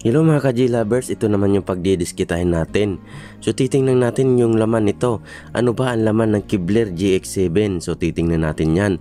Hello mga ka-J-Lovers, ito naman yung pagdidiskitahin natin. So titingnan natin yung laman nito. Ano ba ang laman ng Kevlar GX7? So titingnan natin yan.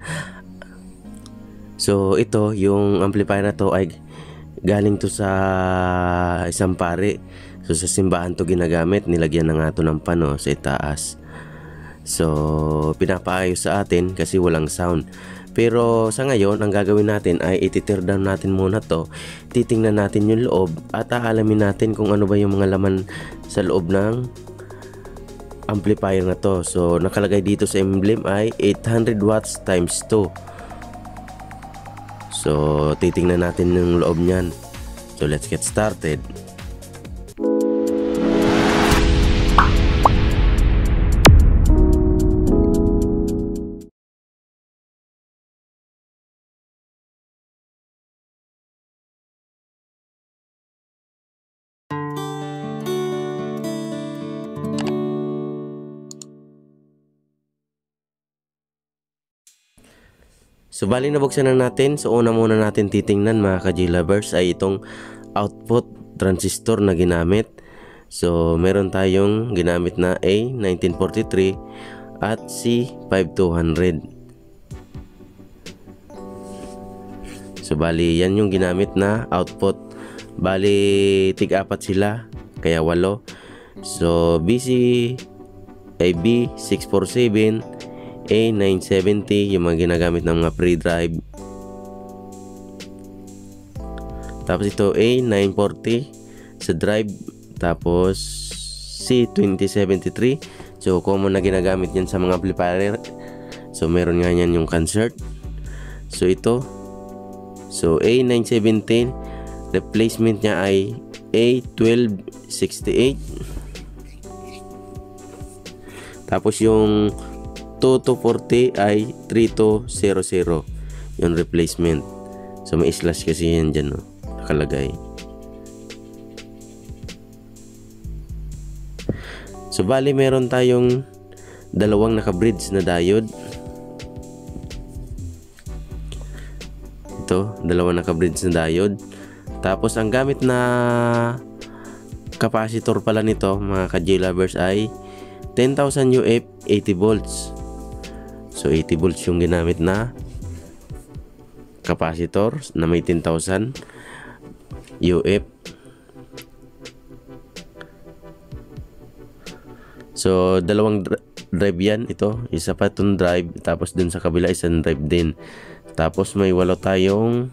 So ito, yung amplifier na to ay galing to sa isang pare. So sa simbahan to ginagamit, nilagyan na nga to ng pano sa itaas. So pinapaayos sa atin kasi walang sound. Pero sa ngayon, ang gagawin natin ay iti-tear down natin muna to. Titingnan natin yung loob at aalamin natin kung ano ba yung mga laman sa loob ng amplifier na to. So nakalagay dito sa emblem ay 800 watts times 2. So titingnan natin yung loob niyan. So let's get started. So bali nabuksan na natin. So una muna natin titingnan mga ka-J-Lovers ay itong output transistor na ginamit. So meron tayong ginamit na A1943 at C5200. So bali yan yung ginamit na output. Bali tig-apat sila kaya 8. So B647, A970 yung mga ginagamit ng mga pre-drive. Tapos ito A940 sa drive. Tapos C2073. So common na ginagamit yan sa mga amplifier. So meron nga yan yung concert. So ito. So A970 replacement niya ay A1268. Tapos yung 2240 ay 3200 yung replacement. So may slash kasi yan dyan, no? Nakalagay. So bali meron tayong dalawang naka-bridge na diode. Ito, dalawang naka-bridge na diode. Tapos ang gamit na capacitor pala nito mga ka-J-Lovers ay 10,000 UF 80 volts. So 80 volts yung ginamit na capacitor na may 10,000 UF. So dalawang drive yan ito. Isa pa itong drive. Tapos dun sa kabila isang drive din. Tapos may 8 tayong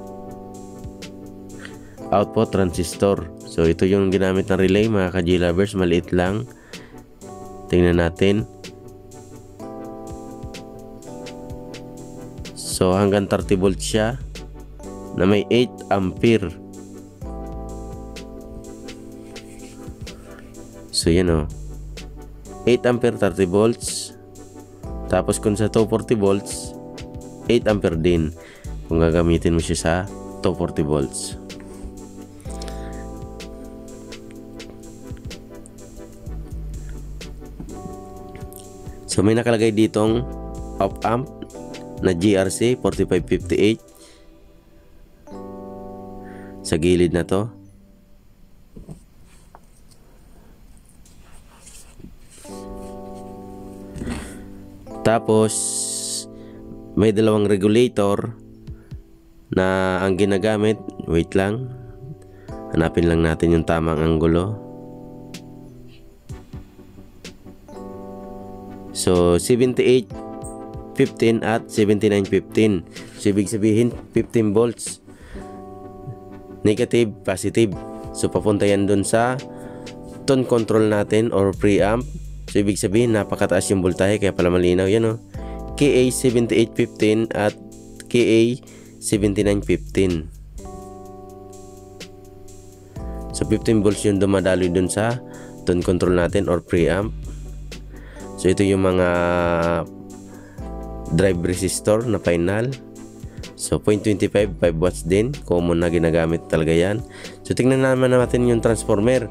output transistor. So ito yung ginamit na relay mga ka-J-Lovers. Maliit lang. Tingnan natin. So hanggang 30 volts siya na may 8 ampere. So yan o. 8 ampere 30 volts. Tapos kung sa 240 volts 8 ampere din kung gagamitin mo siya sa 240 volts. So may nakalagay ditong op amp na GRC 4558 sa gilid na to. Tapos may dalawang regulator na ang ginagamit. Wait lang, hanapin lang natin yung tamang anggulo. So 7815 at 7915. So ibig sabihin 15 volts negative, positive. So papunta yan dun sa tone control natin or preamp. So ibig sabihin napakataas yung voltahe kaya pala malinaw yan, oh. KA 7815 at KA 7915. So 15 volts yung dumadaloy dun sa tone control natin or preamp. So ito yung mga drive resistor na final. So 0.25 5 watts din, common na ginagamit talaga yan. So tingnan naman natin yung transformer.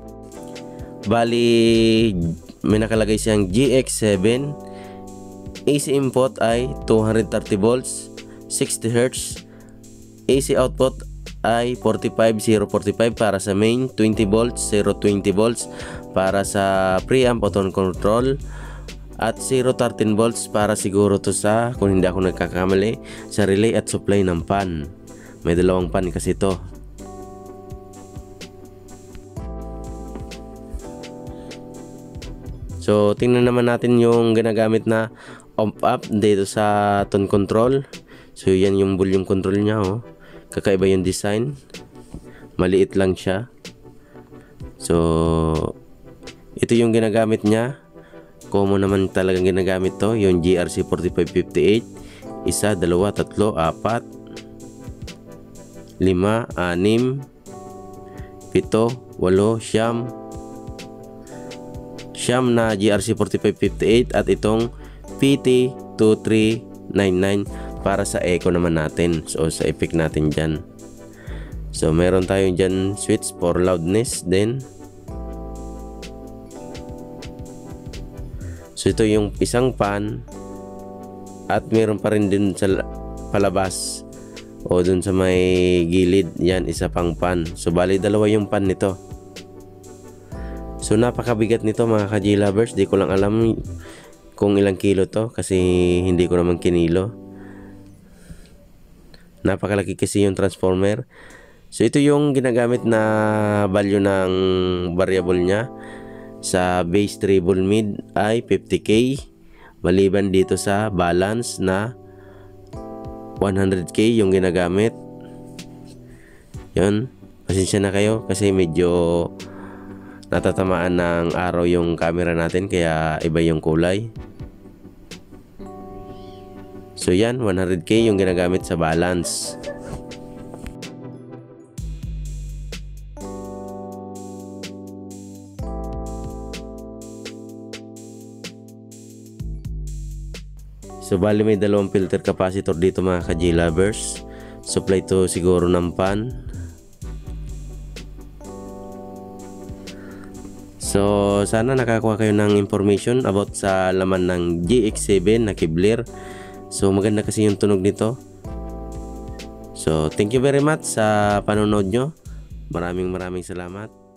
Bali may nakalagay siyang GX7. AC input ay 230 volts 60 Hz. AC output ay 45045 para sa main, 20 volts, 020 volts para sa preamp o tone control, at 013 volts para siguro to sa, kung hindi ako nagkakamali, sa relay at supply ng pan. May dalawang pan kasi to. So tingnan naman natin yung ginagamit na omp up dito sa tone control. So yan yung volume control nya, oh. Kakaiba yung design, maliit lang siya. So ito yung ginagamit nya. Common naman talagang ginagamit to, yung GRC 4558. 1, 2, 3, 4, 5, 6, 7, 8, 8, siyam na GRC 4558 at itong PT 2399 para sa echo naman natin, so sa effect natin dyan. So meron tayong dyan switch for loudness din. So ito yung isang pan, at meron pa rin din sa palabas o dun sa may gilid, yan isa pang pan. So bali dalawa yung pan nito. So napakabigat nito mga ka-G-Lovers. Di ko lang alam kung ilang kilo to kasi hindi ko naman kinilo. Napakalaki kasi yung transformer. So ito yung ginagamit na value ng variable nya. Sa base treble mid ay 50k, maliban dito sa balance na 100k yung ginagamit. Yun, pasensya na kayo kasi medyo natatamaan ng araw yung camera natin kaya iba yung kulay. So yan, 100k yung ginagamit sa balance. So bali may dalawang filter capacitor dito mga ka-G-Lovers. Supply to siguro ng pan. So sana nakakuha kayo ng information about sa laman ng GX7 na Kevlar. So maganda kasi yung tunog nito. So thank you very much sa panonood nyo. Maraming salamat.